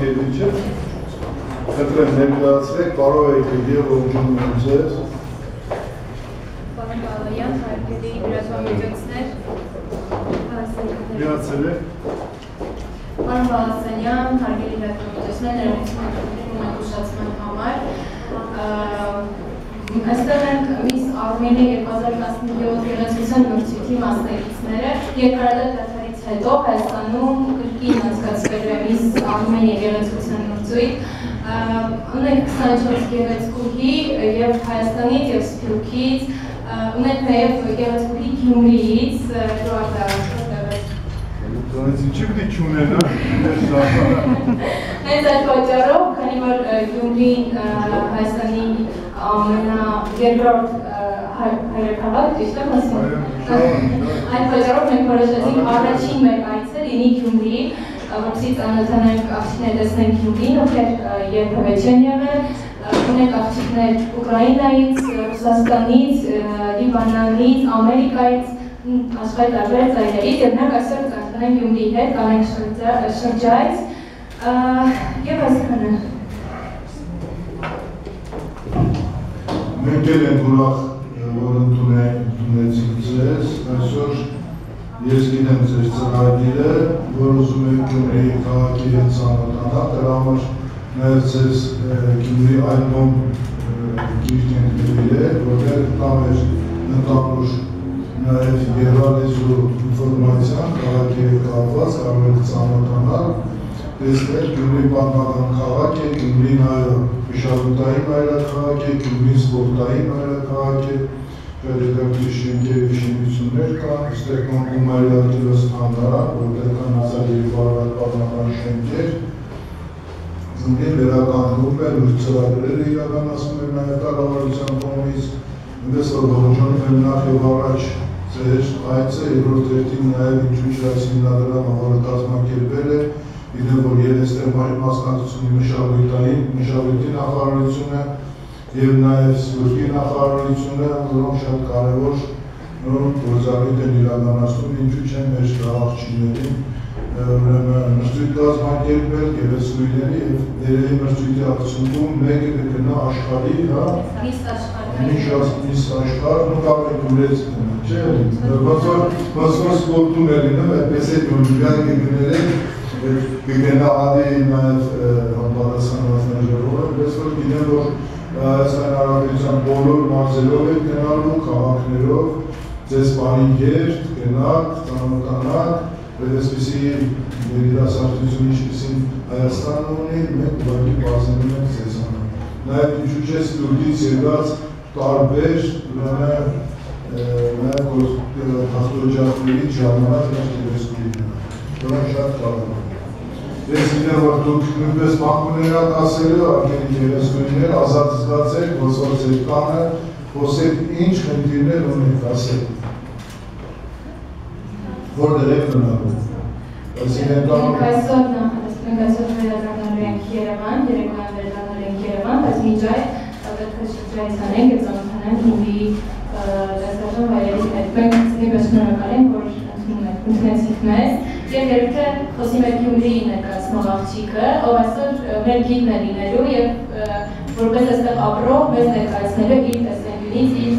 Գերիչը, խնդրեմ ներկայացրեք, կարող եք եւ ողջունում եմ ձեզ։ Պարոն Բալոյան, հարգելի լրատվամիջոցներ, Միացել եք։ Պարոն Բալասանյան, հարգելի լրատվամիջոցներ, ներողություն ուշացման համար։ Այստեղ ենք Միս Արմենիա 2017 գեղեցկության մրցույթի մասնակիցները, երկարատև դադարից հետո Հայաստանում կրկին անցկացվել է Միս Արմենիա գեղեցկության մրցույթ։ Ունենք 24 գեղեցկուհի եւ Հայաստանից եւ Սփյուռքից, ունենք նաեւ գեղեցկուհի Գյումրիից, Դրանից ինչի պիտի չունեն, Հենց այդ պատճառով, քանի որ Գյումրին Հայաստանի երկրորդ հայրաքաղաք, ճիշտ եմ ասում։ Այդ պատճառով մենք որոշեցինք առաջին մեր այցը լինի Գյումրի, որպեսզի ծանոթանանք աղջիկներ, տեսնենք Գյումրին, ովքեր երբևէ չեն եղել, ունենք աղջիկներ Ուկրաինայից, Ռուսաստանից, Լիբանանից, Ամերիկայից, աշխարհի տարբեր ծայրերից, եւ նրանք այսօր ծանոթանանք Գյումրիի հետ, կանենք շրջայց, եւ այսքանը։ Մենք էլ ենք ուրախ, որ ընդունեցիք ձեզ, այսօր ես գիտեմ ձեր ծրագիրը, որ ուզում եք Գյումրիի քաղաքի հետ ծանոթանալ, դրա համար նաև ձեզ Գյումրի այլմոմ գիրք ենք գրել, որտեղ տամ էր ընդհանուր նաև եղարեզու ինֆորմացիան քաղաքի հետ կապված, կարող եք ծանոթանալ, տեսնել Գյումրի պատմական քաղաք է, Գյումրին մշակութային մայրաքաղաք է, Գյումրին սպորտային մայրաքաղաք է, հետաքրքիր շենքեր և շինություններ կան, այստեղ կան Գումարյալ կինոստանդարան, որտեղ կան 1200 պատմական շենքեր, Գյումրին վերականգնում է, լուրջ ծրագրերը իրականացնում է նաև կառավարության կողմից, այնպես որ ողջունում եմ նախ և առաջ ձեր այցը, երրորդ հերթին նաև ինչու՞ չէ այս հիմնադրամը, որը կազմակերպել է, Գիտեմ, որ երեստեղ մասնակցություն մշակույթի նախարարությունը և նաև Սփյուռքի նախարարությունը, որոնք շատ կարևոր գործառույթ են իրականացնում, ինչու՞ չէ մեր աղջիկներին մրցույթ կազմակերպել գեղեցկուհիների և երևի մրցույթի արդյունքում մեկը կգնա աշխարհի, Միss աշխարհ, կարող եք ուրեց գնալ, չէ՞, ոնց որ սպորտում է լինում, այդպես է Օլիմպիադա կգներեք կգնա ադի նաև համապատասխանվածներ ժողովը, ես որ գիտեմ, որ Հայաստանի Հանրապետության բոլոր մարզերով եք գնալու, քաղաքներով, ձեզ բարի երթ, գնաք, ծանոթանաք, այսպիսի երիտասարդություն ինչպիսին Հայաստանը ունի, մենք ուղղակի բացնում ենք ձեզանով։ Նաև ինչու՞ չէ Սփյուռքից եկած տարբեր նաև հաղթօջախներից ժամանակ մեր գեղեցկուհիներ, որոնք շատ կարևոր են։ Ես գիտեմ, որ դուք նույնպես մանկուներ եք ասելու, արգելի գեղեցկուհիներ, ազատ զգացեք, ոնց որ ձեր տանը, խոսեք ինչ խնդիրներ ունեք ասել։ Որտեղ եք մնալու։ Մենք այսօր վերադառնալու ենք Երևան, երեկոյան վերադառնալու ենք Երևան, բայց մինչ այդ պետք է շրջայց անենք եւ ծանոթանանք Գյումրիի դասական վայրերի հետ։ Մենք նույնպես շնորհակալ ենք, որ ընդունեցիք մեզ եւ երբեք խոսում եք Գյումրիի ներկայացնող աղջիկը, ով այսօր մեր գիդն է լինելու եւ որպես այստեղ ապրող մեզ ներկայացնելու իր տեսանկյունից, իր